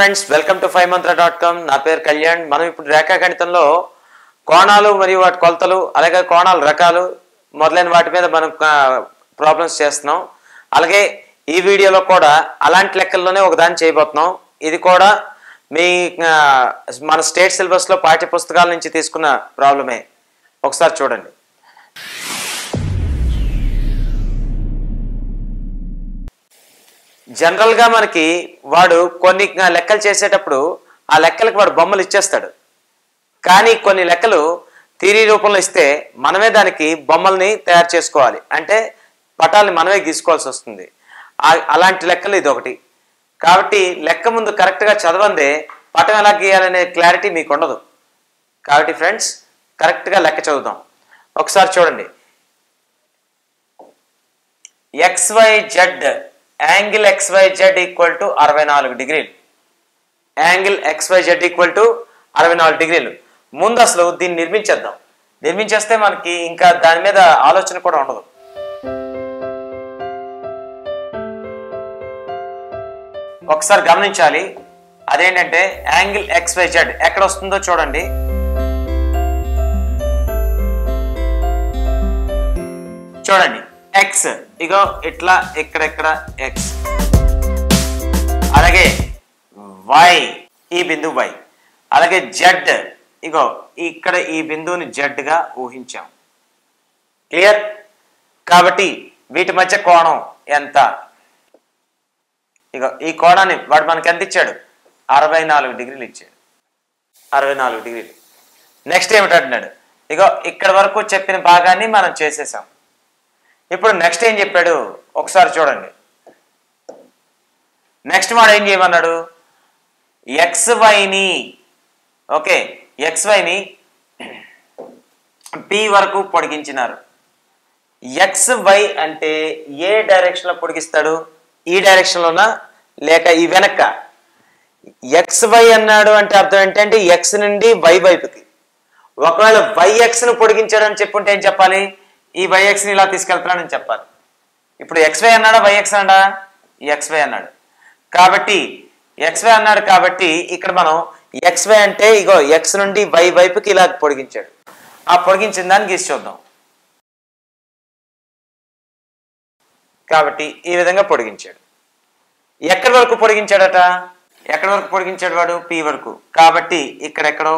Friends, welcome to 5mantra.com. నా పేరు కళ్యాణ్. మనం ఇప్పుడు రేఖాగణితంలో కోణాలు మరియు వాటి కొలతలు, అలాగే కోణాల రకాలు మొదలైన వాటి మీద మనం ప్రాబ్లమ్స్ చేస్తున్నాం. అలాగే ఈ వీడియోలో కూడా అలాంటి లెక్కల్లోనే ఒకదాన్ని చేయబోతున్నాం. ఇది కూడా మీ మన స్టేట్ సిలబస్లో పాఠ్య పుస్తకాల నుంచి తీసుకున్న ప్రాబ్లమే. ఒకసారి చూడండి. జనరల్గా మనకి వాడు కొన్ని లెక్కలు చేసేటప్పుడు ఆ లెక్కలకు వాడు బొమ్మలు ఇచ్చేస్తాడు. కానీ కొన్ని లెక్కలు థియరీ రూపంలో ఇస్తే మనమే దానికి బొమ్మల్ని తయారు చేసుకోవాలి. అంటే పటాలని మనమే గీసుకోవాల్సి వస్తుంది. అలాంటి లెక్కలు ఇది ఒకటి. కాబట్టి లెక్క ముందు కరెక్ట్గా చదవందే పటం ఎలా గీయాలనే క్లారిటీ మీకు ఉండదు. కాబట్టి ఫ్రెండ్స్, కరెక్ట్గా లెక్క చదువుదాం. ఒకసారి చూడండి. XYZ angle XYZ equal to 64 డిగ్రీలు. యాంగిల్ XYZ ఈక్వల్ టు 64 డిగ్రీలు. ముందు అసలు దీన్ని నిర్మించేద్దాం. నిర్మించేస్తే మనకి ఇంకా దాని మీద ఆలోచన కూడా ఉండదు. ఒకసారి గమనించాలి. అదేంటంటే యాంగిల్ XYZ ఎక్కడ వస్తుందో చూడండి. చూడండి, ఎక్స్ ఇగో ఇట్లా ఇక్కడ ఎక్స్, అలాగే వై ఈ బిందువు వై, అలాగే జెడ్ ఇగో ఇక్కడ ఈ బిందువుని జెడ్ గా ఊహించాం. క్లియర్? కాబట్టి వీటి మధ్య కోణం ఎంత? ఇగో ఈ కోణాన్ని వాడు మనకి ఎంత ఇచ్చాడు? 64 డిగ్రీలు ఇచ్చాడు. 64 డిగ్రీలు. నెక్స్ట్ ఏమిటంటున్నాడు? ఇగో ఇక్కడ వరకు చెప్పిన భాగాన్ని మనం చేసేసాం. ఇప్పుడు నెక్స్ట్ ఏం చెప్పాడు ఒకసారి చూడండి. నెక్స్ట్ వాడు ఏం చేయమన్నాడు? XYని ఓకే XYని P వరకు పొడిగించినారు. XY అంటే ఏ డైరెక్షన్లో పొడిగిస్తాడు? ఈ డైరెక్షన్లోనా లేక ఈ వెనక? XY అన్నాడు అంటే అర్థం ఏంటంటే X నుండి Y వైపుకి. ఒకవేళ YXను పొడిగించాడని చెప్పుంటే ఏం చెప్పాలి? ఈ YXని ఇలా తీసుకెళ్తున్నాడని చెప్పాలి. ఇప్పుడు XY అన్నాడా YX అన్నాడా? XY అన్నాడు. కాబట్టి XY అన్నాడు కాబట్టి ఇక్కడ మనం XY అంటే ఇగో X నుండి Y వైపుకి ఇలా పొడిగించాడు. ఆ పొడిగించిన దాన్ని గీసి చూద్దాం. కాబట్టి ఈ విధంగా పొడిగించాడు. ఎక్కడి వరకు పొడిగించాడట? ఎక్కడి వరకు పొడిగించాడు వాడు? P వరకు. కాబట్టి ఇక్కడెక్కడో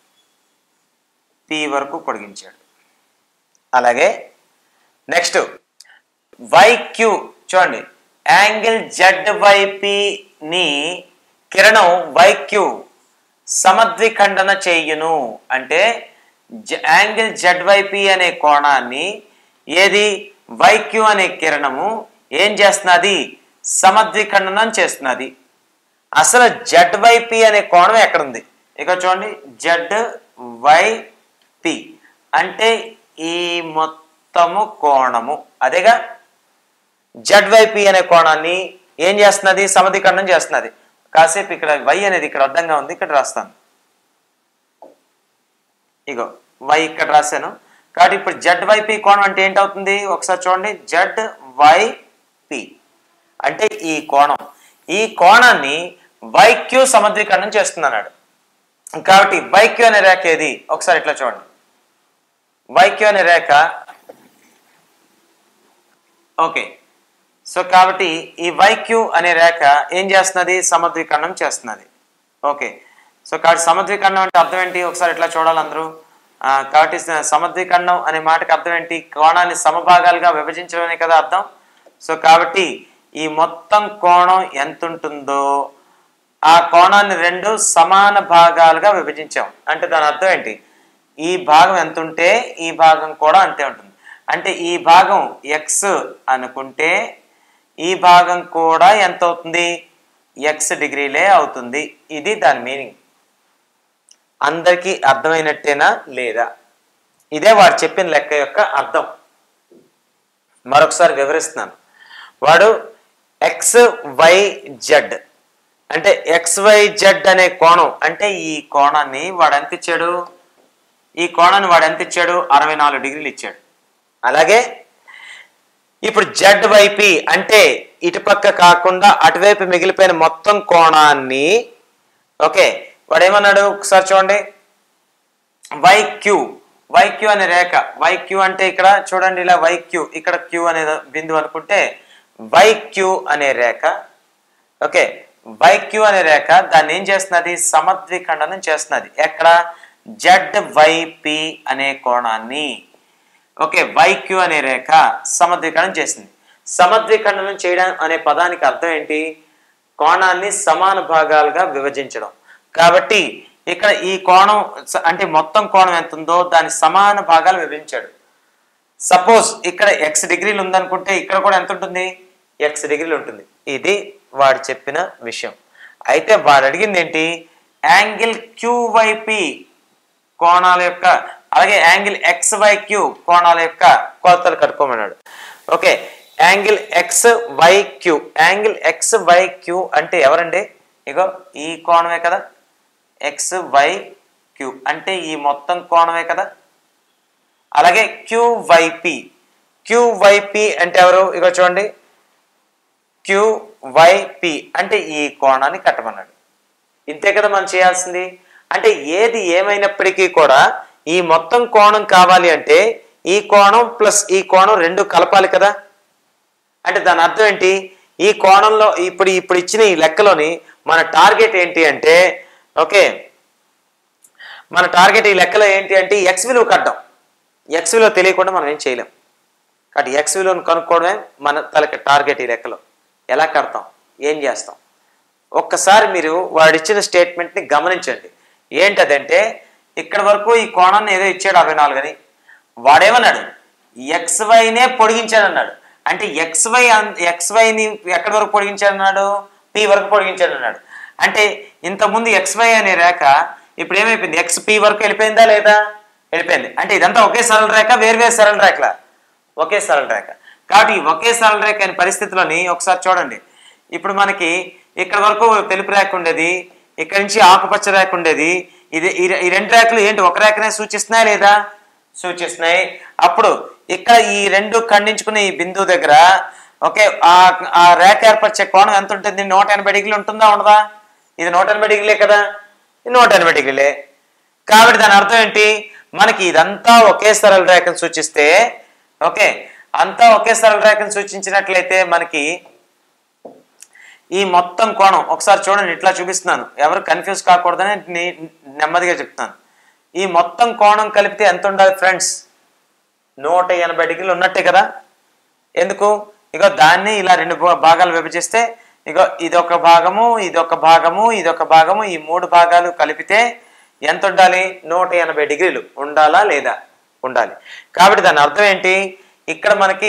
P వరకు పొడిగించాడు. అలాగే నెక్స్ట్ YQ చూడండి. యాంగిల్ ZYPని కిరణం YQ సమద్విఖండన చేయును. అంటే యాంగిల్ ZYP అనే కోణాన్ని ఏది YQ అనే కిరణము ఏం చేస్తున్నది? సమద్విఖండనం చేస్తున్నది. అసలు ZYP అనే కోణం ఎక్కడుంది? ఇక చూడండి, ZYP అంటే ఈ మొత్తము కోణము అదేగా. ZYP అనే కోణాన్ని ఏం చేస్తున్నది? సమద్విఖండనం చేస్తున్నది. కాసేపు ఇక్కడ Y అనేది ఇక్కడ అడ్డంగా ఉంది, ఇక్కడ రాస్తాను. ఇగో Y ఇక్కడ రాశాను. కాబట్టి ఇప్పుడు ZYP కోణం అంటే ఏంటవుతుంది? ఒకసారి చూడండి. ZYP అంటే ఈ కోణం. ఈ కోణాన్ని YQ సమద్విఖండనం చేస్తున్నాడు. కాబట్టి YQ అనే రేఖ ఏది? ఒకసారి ఇట్లా చూడండి. YQ అనే రేఖ ఓకే. సో కాబట్టి ఈ YQ అనే రేఖ ఏం చేస్తున్నది? సమద్విఖండనం చేస్తున్నది. ఓకే. సో కాబట్టి సమద్విఖండనం అంటే అర్థం ఏంటి? ఒకసారి ఇట్లా చూడాలి అందరూ. కాబట్టి సమద్విఖండనం అనే మాటకి అర్థం ఏంటి? కోణాన్ని సమభాగాలుగా విభజించడమే కదా అర్థం. సో కాబట్టి ఈ మొత్తం కోణం ఎంత ఉంటుందో ఆ కోణాన్ని రెండు సమాన భాగాలుగా విభజించాం. అంటే దాని అర్థం ఏంటి? ఈ భాగం ఎంత ఉంటే ఈ భాగం కూడా అంతే ఉంటుంది. అంటే ఈ భాగం X అనుకుంటే ఈ భాగం కూడా ఎంత అవుతుంది? X డిగ్రీలే అవుతుంది. ఇది దాని మీనింగ్. అందరికీ అర్థమైనట్టేనా లేదా? ఇదే వాడు చెప్పిన లెక్క యొక్క అర్థం. మరొకసారి వివరిస్తున్నాను. వాడు XYZ అంటే XYZ అనే కోణం అంటే ఈ కోణాన్ని వాడు ఎంత ఇచ్చాడు? ఈ కోణాన్ని వాడు ఎంత ఇచ్చాడు? 64 డిగ్రీలు ఇచ్చాడు. అలాగే ఇప్పుడు ZYP అంటే ఇటుపక్క కాకుండా అటువైపు మిగిలిపోయిన మొత్తం కోణాన్ని ఓకే, వాడు ఏమన్నాడు ఒకసారి చూడండి. వైక్యూ, వైక్యూ అనే రేఖ, వైక్యూ అంటే ఇక్కడ చూడండి ఇలా వైక్యూ, ఇక్కడ క్యూ అనే బిందువు అనుకుంటే వైక్యూ అనే రేఖ. ఓకే, వైక్యూ అనే రేఖ దాన్ని ఏం చేస్తున్నది, సమద్విఖండనం చేస్తున్నది. ఎక్కడ, ZYP అనే కోణాన్ని. ఓకే, వైక్యూ అనే రేఖ సమద్విఖండనం చేసింది. సమద్విఖండనం చేయడం అనే పదానికి అర్థం ఏంటి, కోణాన్ని సమాన భాగాలుగా విభజించడం. కాబట్టి ఇక్కడ ఈ కోణం అంటే మొత్తం కోణం ఎంత ఉందో దాని సమాన భాగాలు విభజించాడు. సపోజ్ ఇక్కడ x డిగ్రీలు ఉందనుకుంటే ఇక్కడ కూడా ఎంత ఉంటుంది, x డిగ్రీలు ఉంటుంది. ఇది వాడు చెప్పిన విషయం. అయితే వాడు అడిగింది ఏంటి, యాంగిల్ QYP కోణాల యొక్క అలాగే యాంగిల్ XYQ కోణాల యొక్క కొలతలు కనుక్కోమన్నాడు. Okay, angle XYQ, angle XYQ అంటే ఎవరండి, ఇగో ఈ కోణమే కదా, XYQ అంటే ఈ మొత్తం కోణమే కదా. అలాగే QYP, QYP అంటే ఎవరు, ఇగో చూడండి QYP అంటే ఈ కోణాన్ని కట్టమన్నాడు. ఇంతే కదా మనం చేయాల్సింది. అంటే ఏది ఏమైనప్పటికీ కూడా ఈ మొత్తం కోణం కావాలి అంటే ఈ కోణం ప్లస్ ఈ కోణం రెండు కలపాలి కదా. అంటే దాని అర్థం ఏంటి, ఈ కోణంలో ఇప్పుడు ఇచ్చిన ఈ లెక్కలోని మన టార్గెట్ ఏంటి అంటే, ఓకే మన టార్గెట్ ఈ లెక్కలో ఏంటి అంటే ఎక్స్ విలువ కట్టడం. ఎక్స్ విలువ తెలియకుండా మనం ఏం చేయలేం. కాబట్టి ఎక్స్ విలువను కనుక్కోవడమే మన తలకి టార్గెట్. ఈ లెక్కలో ఎలా కడతాం, ఏం చేస్తాం, ఒక్కసారి మీరు వాడిచ్చిన స్టేట్మెంట్ని గమనించండి. ఏంటదంటే ఇక్కడ వరకు ఈ కోణాన్ని ఏదో ఇచ్చాడు 64 అని, వాడేమన్నాడు XYనే పొడిగించాడు అన్నాడు. అంటే XYని ఎక్కడి వరకు పొడిగించాడు అన్నాడు, P వరకు పొడిగించాడు అన్నాడు. అంటే ఇంతకుముందు XY అనే రేఖ ఇప్పుడు ఏమైపోయింది, XP వరకు వెళ్ళిపోయిందా లేదా, వెళ్ళిపోయింది. అంటే ఇదంతా ఒకే సరళ రేఖ, వేరు సరళ రేఖల, ఒకే సరళ రేఖ. కాబట్టి ఒకే సరళ రేఖ అనే పరిస్థితిలోని ఒకసారి చూడండి. ఇప్పుడు మనకి ఇక్కడ వరకు తెలుపు రేఖ ఉండేది, ఇక్కడ నుంచి ఆకుపచ్చ రేఖ ఉండేది. ఈ రెండు రేఖలు ఏంటి, ఒక రేఖనే సూచిస్తున్నాయా లేదా, సూచిస్తున్నాయి. అప్పుడు ఇక్కడ ఈ రెండు ఖండించుకునే ఈ బిందువు దగ్గర ఓకే ఆ రేఖ ఏర్పరిచే కోణం ఎంత ఉంటుంది, 180 డిగ్రీలు ఉంటుందా ఉండదా, ఇది 180 డిగ్రీలే కదా, ఇది 180 డిగ్రీలే. కాబట్టి దాని అర్థం ఏంటి, మనకి ఇదంతా ఒకే సరళ రేఖను సూచిస్తే, ఓకే అంతా ఒకే సరళ రేఖను సూచించినట్లయితే మనకి ఈ మొత్తం కోణం ఒకసారి చూడండి, ఇట్లా చూపిస్తున్నాను, ఎవరు కన్ఫ్యూజ్ కాకూడదని నెమ్మదిగా చెప్తాను. ఈ మొత్తం కోణం కలిపితే ఎంత ఉండాలి ఫ్రెండ్స్, 180 డిగ్రీలు ఉన్నట్టే కదా. ఎందుకు, ఇగో దాన్ని ఇలా రెండు భాగాలు విభజిస్తే ఇగో ఇదొక భాగము, ఇదొక భాగము, ఇదొక భాగము, ఈ మూడు భాగాలు కలిపితే ఎంత ఉండాలి, 180 డిగ్రీలు ఉండాలా లేదా, ఉండాలి. కాబట్టి దాని అర్థం ఏంటి, ఇక్కడ మనకి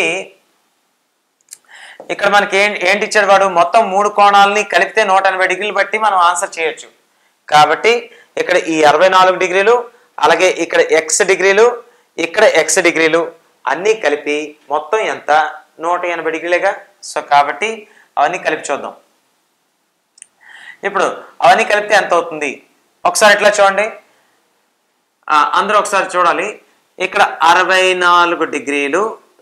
ఏంటి ఇచ్చాడు వాడు, మొత్తం మూడు కోణాలని కలిపితే 180 డిగ్రీలు బట్టి మనం ఆన్సర్ చేయొచ్చు. కాబట్టి ఇక్కడ ఈ 64 డిగ్రీలు, అలాగే ఇక్కడ x డిగ్రీలు, ఇక్కడ x డిగ్రీలు అన్నీ కలిపి మొత్తం ఎంత, 180 డిగ్రీలేగా. సో కాబట్టి అవన్నీ కలిపి చూద్దాం. ఇప్పుడు అవన్నీ కలిపితే ఎంత అవుతుంది ఒకసారి ఇట్లా చూడండి, అందరూ ఒకసారి చూడాలి. ఇక్కడ 64 డిగ్రీలు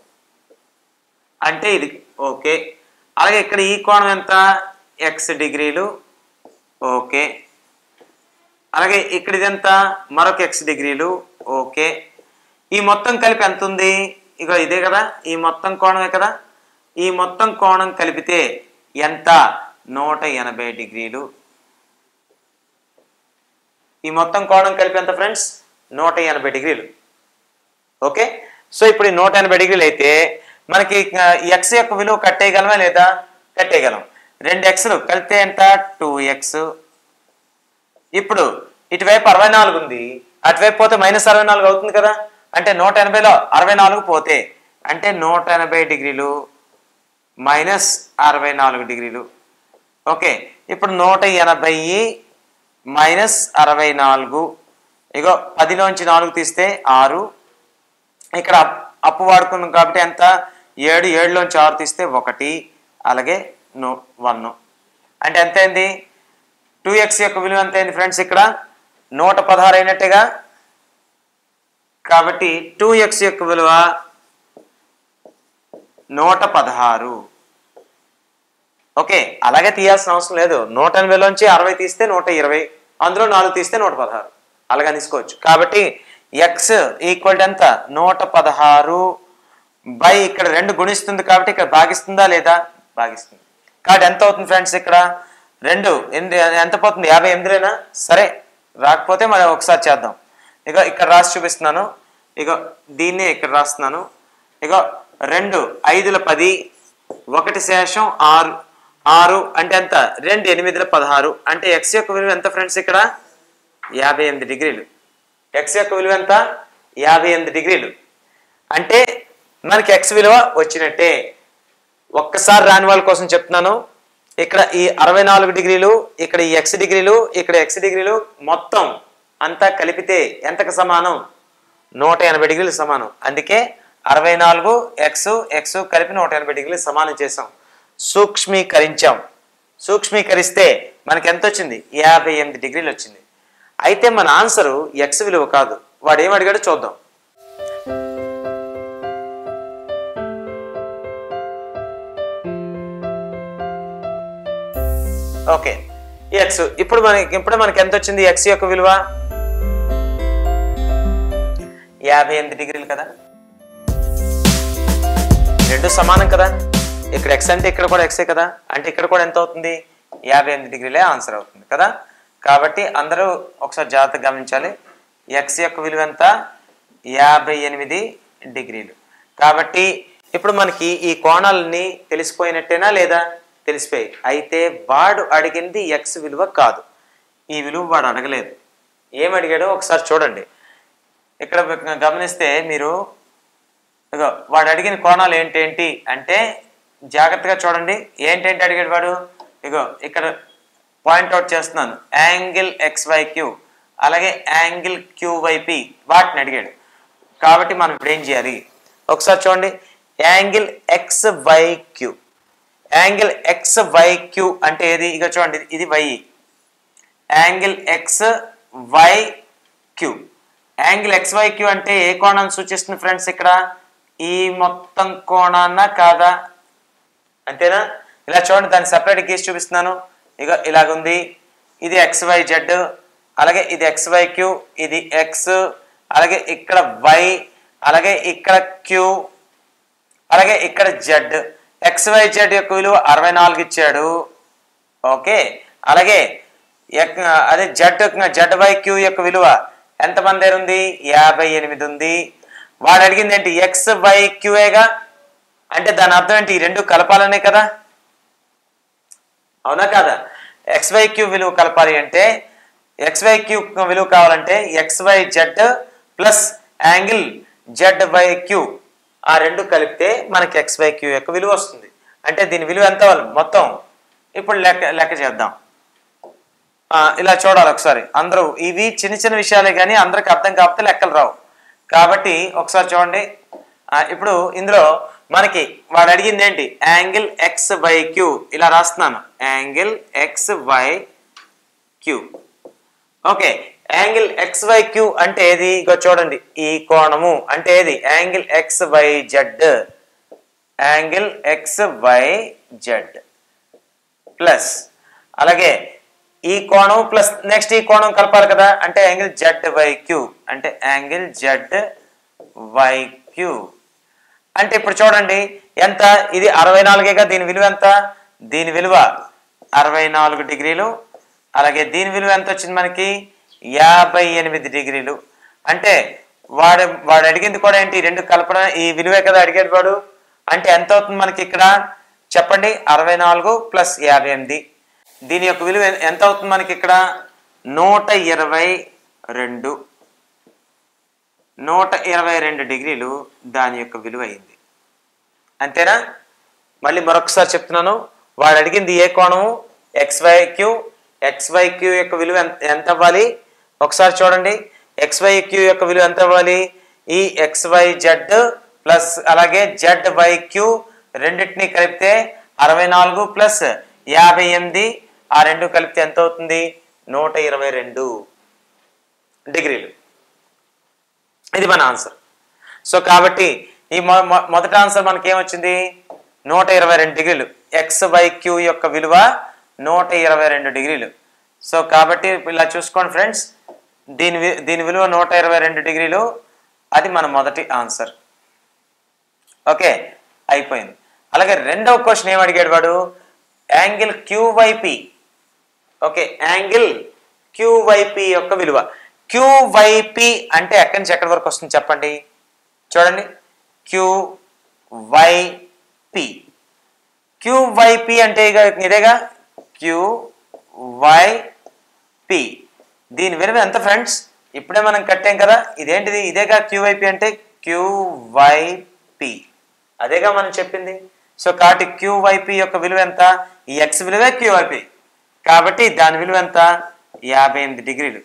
అంటే ఇది ఓకే. అలాగే ఇక్కడ ఈ కోణం ఎంత, x డిగ్రీలు ఓకే. అలాగే ఇక్కడ ఇదంతా మరొక x డిగ్రీలు ఓకే. ఈ మొత్తం కలిపి ఎంత ఉంది, ఇక ఇదే కదా, ఈ మొత్తం కోణమే కదా. ఈ మొత్తం కోణం కలిపితే ఎంత, 180 డిగ్రీలు. ఈ మొత్తం కోణం కలిపి ఎంత ఫ్రెండ్స్, 180 డిగ్రీలు. ఓకే, సో ఇప్పుడు 180 డిగ్రీలు అయితే మనకి x యొక్క విలువ కట్టేయగలమా లేదా, కట్టేయగలం. 2 xలు కలిపితే ఎంత, 2x. ఇప్పుడు ఇటువైపు 64 ఉంది, అటువైపు పోతే -64 అవుతుంది కదా. అంటే 180లో 64 పోతే అంటే 180 డిగ్రీలు -64 డిగ్రీలు. ఓకే, ఇప్పుడు 180 -64, ఇగో 10లోంచి 4 తీస్తే 6. ఇక్కడ అప్పు వాడుకున్నాం కాబట్టి ఎంత, 7, 7లోంచి 6 తీస్తే 1, అలాగే 1. అంటే ఎంత అయింది, 2x యొక్క విలువ ఎంత అయింది ఫ్రెండ్స్, ఇక్కడ 116 అయినట్టుగా. కాబట్టి 2x యొక్క విలువ 116. ఓకే, అలాగే తీయాల్సిన అవసరం లేదు. 180లోంచి 60 తీస్తే 120. అందులో 4 తీస్తే 116 అలాగా తీసుకోవచ్చు. కాబట్టి ఎక్స్ ఈక్వల్ టు ఎంత 116 బై ఇక్కడ 2 గుణిస్తుంది కాబట్టి ఇక్కడ భాగిస్తుందా లేదా, భాగిస్తుంది. కాబట్టి ఎంత అవుతుంది ఫ్రెండ్స్, ఇక్కడ 2 ఎంత పోతుంది 58. సరే రాకపోతే మరి ఒకసారి చేద్దాం. ఇక ఇక్కడ రాసి చూపిస్తున్నాను. ఇక దీన్నే ఇక్కడ రాస్తున్నాను. ఇక 2 5ల 10 1 శేషం 6 అంటే ఎంత 2 8ల 16 అంటే ఎక్స్ యొక్క విలువ ఎంత ఫ్రెండ్స్, ఇక్కడ 58 డిగ్రీలు. ఎక్స్ యొక్క విలువ ఎంత 58 డిగ్రీలు. అంటే మనకి ఎక్స్ విలువ వచ్చినట్టే. ఒక్కసారి రాని వాళ్ళ కోసం చెప్తున్నాను. ఇక్కడ ఈ 64 డిగ్రీలు, ఇక్కడ ఈ ఎక్స్ డిగ్రీలు, ఇక్కడ ఎక్స్ డిగ్రీలు మొత్తం అంతా కలిపితే ఎంతకు సమానం, 180 డిగ్రీలు సమానం. అందుకే 64 ఎక్స్ కలిపి 180 డిగ్రీలు సమానం చేసాం. సూక్ష్మీకరించాం. సూక్ష్మీకరిస్తే మనకి ఎంత వచ్చింది, 58 డిగ్రీలు వచ్చింది. అయితే మన ఆన్సరు ఎక్స్ విలువ కాదు. వాడు ఏం అడిగాడో చూద్దాం. ఓకే, ఎక్స్ ఇప్పుడు మనకి ఎంత వచ్చింది, ఎక్స్ యొక్క విలువ 58 డిగ్రీలు కదా. రెండు సమానం కదా. ఇక్కడ ఎక్స్ అంటే ఇక్కడ కూడా ఎక్సే కదా. అంటే ఇక్కడ కూడా ఎంత అవుతుంది, 58 డిగ్రీలే ఆన్సర్ అవుతుంది కదా. కాబట్టి అందరూ ఒకసారి జాగ్రత్తగా గమనించాలి. ఎక్స్ యొక్క విలువ ఎంత 58 డిగ్రీలు. కాబట్టి ఇప్పుడు మనకి ఈ కోణాలని తెలిసిపోయినట్టేనా లేదా, తెలిసిపోయి. అయితే వాడు అడిగింది ఎక్స్ విలువ కాదు. ఈ విలువ వాడు అడగలేదు. ఏం అడిగాడో ఒకసారి చూడండి. ఇక్కడ గమనిస్తే మీరు వాడు అడిగిన కోణాలు ఏంటేంటి అంటే జాగ్రత్తగా చూడండి. ఏంటేంటి అడిగాడు వాడు. ఇక్కడ పాయింట్అవుట్ చేస్తున్నాను. యాంగిల్ XYQ అలాగే యాంగిల్ QYP వాటిని అడిగాడు. కాబట్టి మనం ఇప్పుడు ఏం చేయాలి ఒకసారి చూడండి. యాంగిల్ XYQ, యాంగిల్ XYQ అంటే ఏది, ఇక చూడండి ఇది Y. Angle XYQ, angle XYQ అంటే ఏ కోణాన్ని సూచిస్తుంది ఫ్రెండ్స్, ఇక్కడ ఈ మొత్తం కోణాన్న కాదా, అంతేనా. ఇలా చూడండి, దాన్ని సెపరేట్ గీసి చూపిస్తున్నాను. ఇక ఇలాగుంది. ఇది XYZ, అలాగే ఇది XYQ, ఇది X, అలాగే ఇక్కడ Y, అలాగే ఇక్కడ Q, అలాగే ఇక్కడ Z. XYZ యొక్క విలువ 64 ఇచ్చాడు. ఓకే, అలాగే అదే ZYQ యొక్క విలువ ఎంతమంది దగ్గర ఉంది, 58 ఉంది. వాడు అడిగింది ఏంటి, XYQగా. అంటే దాని అర్థం ఏంటి, ఈ రెండు కలపాలనే కదా, అవునా కాదా. XYQ విలువ కలపాలి అంటే, XYQ విలువ కావాలంటే XYZ ప్లస్ యాంగిల్ ZYQ ఆ రెండు కలిపితే మనకి XYQ యొక్క విలువ వస్తుంది. అంటే దీని విలువ ఎంత మొత్తం ఇప్పుడు లెక్క చేద్దాం. ఇలా చూడాలి ఒకసారి అందరూ. ఇవి చిన్న చిన్న విషయాలే కానీ అందరికి అర్థం కాకపోతే లెక్కలు రావు. కాబట్టి ఒకసారి చూడండి. ఇప్పుడు ఇందులో మనకి వాడు అడిగింది ఏంటి, యాంగిల్ XYQ. ఇలా రాస్తున్నాను, angle XYQ. Okay, angle XYQ అంటే ఏది, ఇగో చూడండి ఈ కోణము అంటే ఏది, angle XYZ, angle XYZ plus అలాగే ఈ కోణం ప్లస్ నెక్స్ట్ ఈ కోణం కలపాలి కదా, అంటే యాంగిల్ ZYQ, అంటే యాంగిల్ ZYQ. అంటే ఇప్పుడు చూడండి ఎంత, ఇది 64గా. దీని విలువ ఎంత, దీని విలువ 64 డిగ్రీలు. అలాగే దీని విలువ ఎంత వచ్చింది మనకి, 58 డిగ్రీలు. అంటే వాడు అడిగింది కూడా ఏంటి, రెండు కలపడం ఈ విలువే కదా అడిగాడు వాడు. అంటే ఎంత అవుతుంది మనకి ఇక్కడ చెప్పండి, 64 ప్లస్ 58. దీని యొక్క విలువ ఎంత అవుతుంది మనకి ఇక్కడ, 122 డిగ్రీలు దాని యొక్క విలువ అయింది. అంతేనా. మళ్ళీ మరొకసారి చెప్తున్నాను. వాడు అడిగింది ఏ కోణము, XYQ యొక్క విలువ ఎంత అవ్వాలి ఒకసారి చూడండి. XYQ యొక్క విలువ ఎంత అవ్వాలి, ఈ XYZ ప్లస్ అలాగే ZYQ రెండింటినీ కలిపితే 64 ప్లస్ 58, ఆ రెండు కలిపితే ఎంత అవుతుంది, 122 డిగ్రీలు. ఇది మన ఆన్సర్. సో కాబట్టి ఈ మొదటి ఆన్సర్ మనకి ఏమొచ్చింది, 122 డిగ్రీలు. XYQ యొక్క విలువ 122 డిగ్రీలు. సో కాబట్టి ఇలా చూసుకోండి ఫ్రెండ్స్, దీని విలువ 122 డిగ్రీలు, అది మన మొదటి ఆన్సర్. ఓకే, అయిపోయింది. అలాగే రెండవ క్వశ్చన్ ఏం అడిగాడు వాడు, angle QYP. Okay, angle QYP యొక్క విలువ. క్యూవైపి అంటే ఎక్కడి నుంచి ఎక్కడి వరకు వస్తుంది చెప్పండి. చూడండి, క్యూవైపి. క్యూవైపి అంటే ఇదేగా క్యూవైపి. దీని విలువ ఎంత ఫ్రెండ్స్? ఇప్పుడే మనం కట్టాం కదా, ఇదేంటిది? ఇదేగా క్యూవైపి అంటే క్యూవైపి, అదేగా మనం చెప్పింది. సో కాబట్టి క్యూవైపి యొక్క విలువ ఎంత? ఈ ఎక్స్ విలువే క్యూవైపి, కాబట్టి దాని విలువ ఎంత? 58 డిగ్రీలు.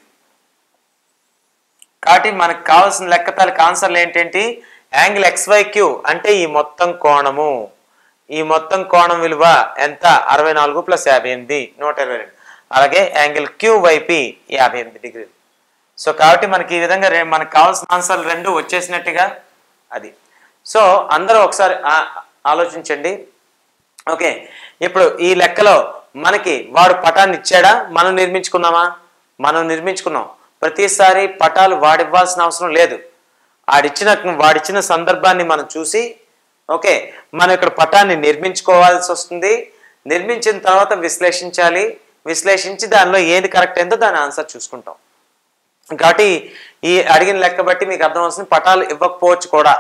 కాబట్టి మనకు కావాల్సిన లెక్కతాలకు ఆన్సర్లు ఏంటంటే, యాంగిల్ XYQ అంటే ఈ మొత్తం కోణము, ఈ మొత్తం కోణం విలువ ఎంత? 64 + 58 122. అలాగే యాంగిల్ QYP 58 డిగ్రీలు. సో కాబట్టి మనకి ఈ విధంగా మనకు కావాల్సిన ఆన్సర్లు రెండు వచ్చేసినట్టుగా అది. సో అందరూ ఒకసారి ఆలోచించండి. ఓకే, ఇప్పుడు ఈ లెక్కలో మనకి వాడు పటాన్ని ఇచ్చాడా, మనం నిర్మించుకున్నామా? మనం నిర్మించుకున్నాం. ప్రతిసారి పటాలు వాడివ్వాల్సిన అవసరం లేదు. వాడిచ్చిన సందర్భాన్ని మనం చూసి ఓకే మనం ఇక్కడ పటాన్ని నిర్మించుకోవాల్సి వస్తుంది. నిర్మించిన తర్వాత విశ్లేషించాలి. విశ్లేషించి దానిలో ఏది కరెక్ట్ అయిందో దాని ఆన్సర్ చూసుకుంటాం. కాబట్టి ఈ అడిగిన లెక్క బట్టి మీకు అర్థం అవుతుంది, పటాలు ఇవ్వకపోవచ్చు కూడా.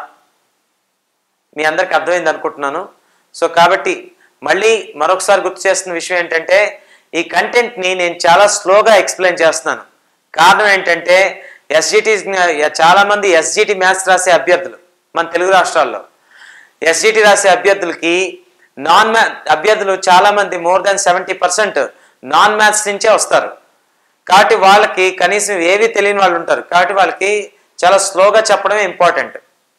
మీ అందరికి అర్థమైంది అనుకుంటున్నాను. సో కాబట్టి మళ్ళీ మరొకసారి గుర్తు చేస్తున్న విషయం ఏంటంటే, ఈ కంటెంట్ని నేను చాలా స్లోగా ఎక్స్ప్లెయిన్ చేస్తున్నాను. కారణం ఏంటంటే చాలామంది SGT మ్యాథ్స్ రాసే అభ్యర్థులు మన తెలుగు రాష్ట్రాల్లో SGT రాసే అభ్యర్థులకి అభ్యర్థులు చాలామంది మోర్ దాన్ 70% నాన్ మ్యాథ్స్ నుంచే వస్తారు. కాబట్టి వాళ్ళకి కనీసం ఏవి తెలియని వాళ్ళు ఉంటారు. కాబట్టి వాళ్ళకి చాలా స్లోగా చెప్పడమే ఇంపార్టెంట్.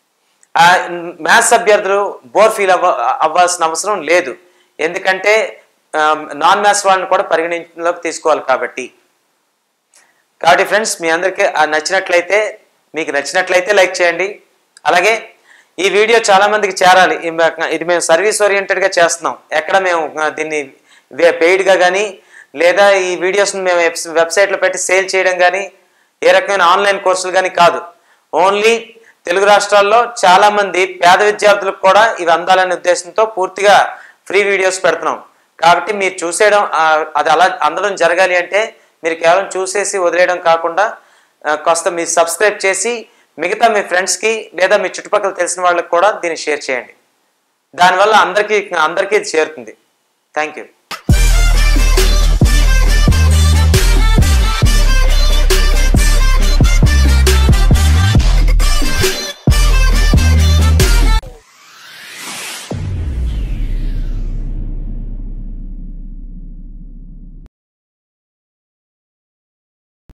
మ్యాథ్స్ అభ్యర్థులు బోర్ ఫీల్ అవ్వాల్సిన అవసరం లేదు, ఎందుకంటే నాన్ మ్యాథ్స్ వాళ్ళని కూడా పరిగణలోకి తీసుకోవాలి. కాబట్టి ఫ్రెండ్స్ మీ అందరికీ నచ్చినట్లయితే, మీకు నచ్చినట్లయితే లైక్ చేయండి. అలాగే ఈ వీడియో చాలా మందికి చేరాలి. ఇది మేము సర్వీస్ ఓరియంటెడ్గా చేస్తున్నాం. ఎక్కడ మేము దీన్ని పెయిడ్గా కానీ లేదా ఈ వీడియోస్ని మేము వెబ్సైట్లో పెట్టి సేల్ చేయడం కానీ ఏ రకమైన ఆన్లైన్ కోర్సులు కానీ కాదు. ఓన్లీ తెలుగు రాష్ట్రాల్లో చాలామంది పేద విద్యార్థులకు కూడా ఇవి అందాలనే ఉద్దేశంతో పూర్తిగా ఫ్రీ వీడియోస్ పెడుతున్నాం. కాబట్టి మీరు చూసేయడం అది అలా అందడం జరగాలి అంటే మీరు కేవలం చూసేసి వదిలేయడం కాకుండా కాస్త మీరు సబ్స్క్రైబ్ చేసి మిగతా మీ ఫ్రెండ్స్కి లేదా మీ చుట్టుపక్కల తెలిసిన వాళ్ళకి కూడా దీన్ని షేర్ చేయండి. దానివల్ల అందరికీ ఇది చేరుతుంది. Thank you.